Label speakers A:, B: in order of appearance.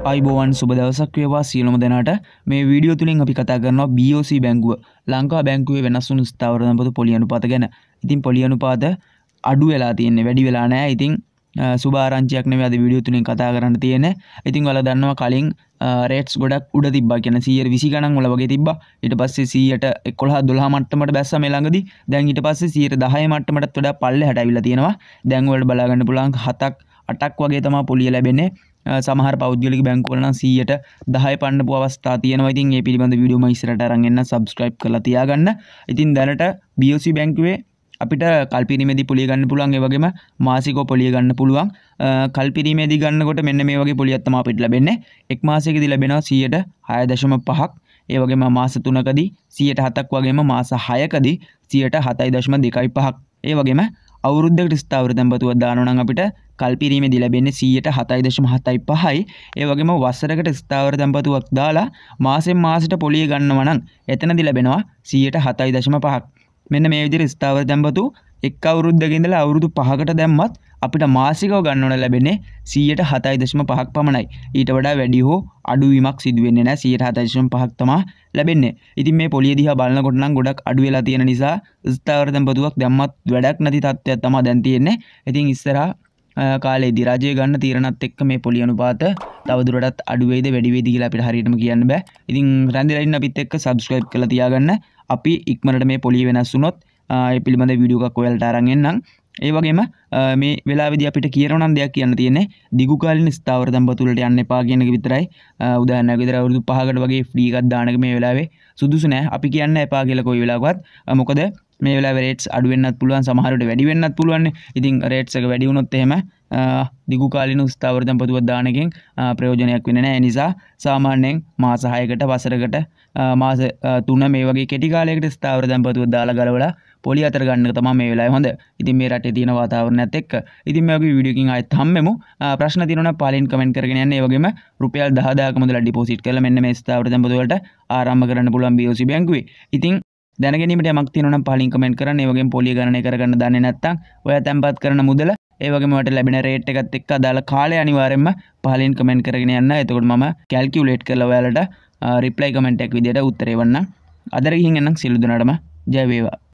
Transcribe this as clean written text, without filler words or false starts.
A: ආයිබෝවන් සුබ දවසක් වේවා සියලුම දෙනාට මේ වීඩියෝ තුලින් අපි කතා කරනවා BOC බැංකුව ලංකා බැංකුවේ වෙනස් වුණු ස්ථාවර සම්පත පොලි අනුපාත ගැන. ඉතින් පොලි අනුපාත අඩු වෙලා තියෙන්නේ වැඩි වෙලා නැහැ. ඉතින් සුබ ආරංචියක් නෙවෙයි අද වීඩියෝ තුලින් කතා කරන්න තියෙන්නේ. ඉතින් ඔයාලා දන්නවා කලින් රේට්ස් ගොඩක් උඩ තිබ්බා කියන 120 ගණන් වල වගේ තිබ්බා. ඊට පස්සේ 100ට 11 12 මට්ටමට බැස්සා මේ ළඟදී. දැන් ඊට පස්සේ 110 මට්ටමටත් වඩා පල්ලෙහාට අවිලා තියෙනවා. දැන් ඔයාලට බලා ගන්න පුළුවන් 7ක් 8ක් වගේ තමයි පොලිය ලැබෙන්නේ. සමහර පෞද්ගලික බැංකුවල නම් 100ට 10 පන්නපු අවස්ථා තියෙනවා. ඉතින් මේ පිළිබඳ වීඩියෝ මම ඉස්සරහට අරන් එන්න subscribe කරලා තියාගන්න. ඉතින් දැනට BOC බැංකුවේ අපිට කල්පිරීමේදී පොලිය ගන්න පුළුවන්. ඒ වගේම මාසිකව පොලිය ගන්න පුළුවන්. කල්පිරීමේදී ගන්නකොට මෙන්න මේ වගේ පොලියක් තමයි අපිට ලැබෙන්නේ. එක් මාසයකදී ලැබෙනවා 6.5%. ඒ වගේම මාස 3කදී 107ක් වගේම මාස 6කදී 7.25%. ඒ වගේම අවුරුද්දකට ස්ථාවර තැන්පතුවක් දානවා නම් අපිට කල්පිරීමේදී ලැබෙන්නේ 7.75%යි. ඒ වගේම වසරකට ස්ථාවර තැන්පතුවක් දාලා මාසෙන් මාසෙට පොලිය ගන්නවා නම් එතනදී ලැබෙනවා 7.5%. මෙන්න මේ විදිහට ස්ථාවර තැන්පතු එක් අවුරුද්දක ඉඳලා අවුරුදු 5කට දැම්මත් අපිට මාසිකව ගන්නවන ලැබෙන්නේ 7.5%ක් පමණයි. ඊට වඩා වැඩි හෝ අඩු වීමක් සිදු වෙන්නේ නැහැ. 7.5%ක් තමයි ලැබෙන්නේ. ඉතින් මේ පොලිය දිහා බලනකොට නම් ගොඩක් අඩු වෙලා තියෙන නිසා ස්ථාවර තැන්පතුවක් දැම්මත් වැඩක් නැති තත්ත්වයක් තමයි දැන් තියෙන්නේ. ඉතින් ඉස්සරහා කාලේදී රජය ගන්න තීරණත් එක්ක මේ පොලි අනුපාත තවදුරටත් අඩු වෙයිද වැඩි වෙයිද කියලා අපිට හරියටම කියන්න බෑ. ඉතින් රැඳිලා ඉන්න අපිත් එක්ක subscribe කරලා තියාගන්න. අපි ඉක්මනට මේ පොලිය වෙනස් වුණොත් ඒ පිළිබඳ වීඩියෝ එකක් ඔයාලට අරන් එන්නම්. ඒ වගේම මේ වෙලාවේදී අපිට කියනවා නම් දෙයක් කියන්න තියෙන්නේ දිගු කාලින ස්ථාවර තැන්පතු වලට යන්න එපා කියන එක විතරයි. උදාහරණයක් විතර අවුරුදු 5කට වගේ ෆ්‍රී එකක් දාන එක මේ වෙලාවේ සුදුසු නෑ. අපි කියන්න එපා කියලා කොයි වෙලාවකවත්. මොකද මේ වෙලාවේ රේට්ස් අඩු වෙන්නත් පුළුවන්, සමහර විට වැඩි වෙන්නත් පුළුවන්. ඉතින් රේට්ස් එක වැඩි වුණොත් එහෙම දිගු කාලින ස්ථාවර තැන්පතුවක් දාන එකෙන් ප්‍රයෝජනයක් වෙන්නේ නැහැ. ඒ නිසා සාමාන්‍යයෙන් මාස 6කට වසරකට මාස 3 මේ වගේ කෙටි කාලයකට ස්ථාවර තැන්පතුවක් දාලා ගලවලා පොලි අතර ගන්න එක තමයි මේ වෙලාවේ හොඳ. ඉතින් මේ රටේ තියෙන වාතාවරණයත් එක්ක ඉතින් මේ වගේ වීඩියෝ එකකින් ආයෙත් හම්බෙමු. ප්‍රශ්න තියෙනවා නම් පහලින් කමෙන්ට් කරගෙන යන්න. ඒ වගේම රුපියල් 10000ක මුදල ඩිපොසිට් කරලා මෙන්න මේ ස්ථාවර තැන්පතු වලට ආරම්භ කරන්න පුළුවන් BOC බැංකුවේ. ඉතින් දැනගැනීමට යමක් තියෙනවා නම් පහලින් කමෙන්ට් කරන්න. ඒ වගේම පොලිය ගණනය කරගන්න දන්නේ නැත්නම් ඔයා තැන්පත් කරන මුදල ඒ වගේම ඔයාලට ලැබෙන රේට් එකත් එක්ක අදාළ කාලය අනිවාර්යයෙන්ම පහලින් කමෙන්ට් කරගෙන යන්න. එතකොට මම කැල්කියුලේට් කරලා ඔයාලට රිප්ලයි කමෙන්ට් එකක් විදියට උත්තරේ වන්න. අදට ගිහින් එන්නම් සියලු දෙනාටම ජය වේවා.